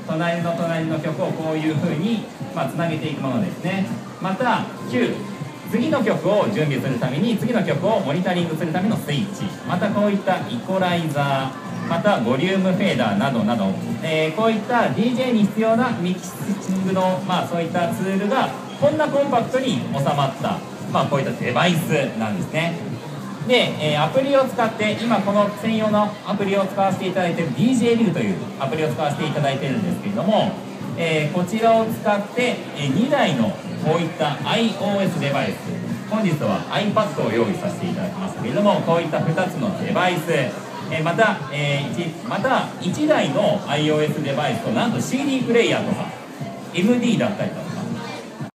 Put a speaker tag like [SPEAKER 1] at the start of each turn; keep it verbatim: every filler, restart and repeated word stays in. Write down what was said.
[SPEAKER 1] 隣の隣の曲をこういう風にまあつなげていくものですね。またきゅう、次の曲を準備するために次の曲をモニタリングするためのスイッチ、またこういったイコライザー、またボリュームフェーダーなどなど、えー、こういった ディージェー に必要なミキシングの、まあ、そういったツールがこんなコンパクトに収まった、まあ、こういったデバイスなんですね。で、えー、アプリを使って今この専用のアプリを使わせていただいている ディージェー リグというアプリを使わせていただいているんですけれども、えー、こちらを使って、えー、にだいのこういった iOS デバイス、本日は iPad を用意させていただきましたけれども、こういったふたつのデバイス、えー、また、えー、またいちだいの iOS デバイスとなんと シーディー プレイヤーとか エムディー だったりとか